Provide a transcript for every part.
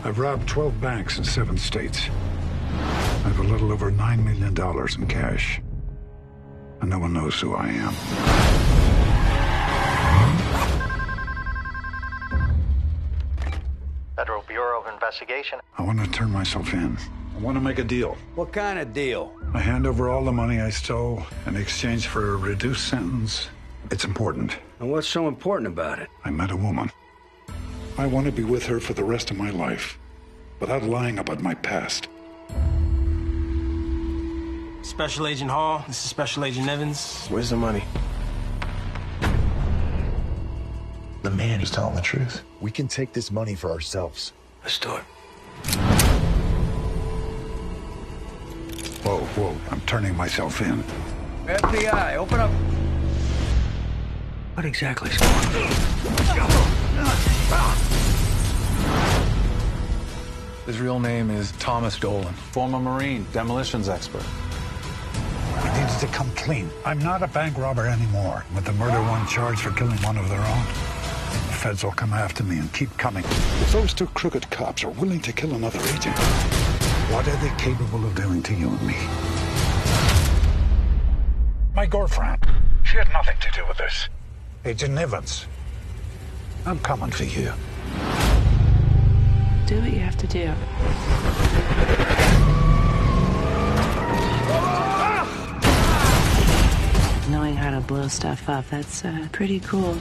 I've robbed 12 banks in 7 states. I have a little over $9 million in cash. And no one knows who I am. Federal Bureau of Investigation. I want to turn myself in. I want to make a deal. What kind of deal? I hand over all the money I stole in exchange for a reduced sentence. It's important. And what's so important about it? I met a woman. I want to be with her for the rest of my life, without lying about my past. Special Agent Hall, this is Special Agent Evans. Where's the money? The man is telling the truth. We can take this money for ourselves. Let's do it. Whoa, I'm turning myself in. FBI, open up. What exactly is going on? His real name is Thomas Dolan, former Marine, demolitions expert. We needed to come clean. I'm not a bank robber anymore. With the murder one charged for killing one of their own. The feds will come after me and keep coming. If those 2 crooked cops are willing to kill another agent, what are they capable of doing to you and me? My girlfriend, she had nothing to do with this. Agent Evans, I'm coming for you. Do what you have to do. Knowing how to blow stuff up, that's pretty cool.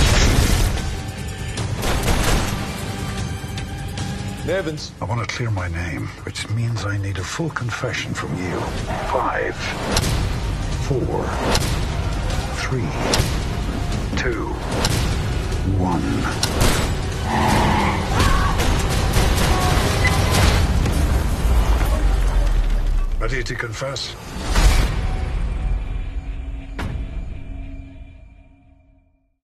Evans. I want to clear my name, which means I need a full confession from you. 5, 4, 3, 2, 1. Ready to confess?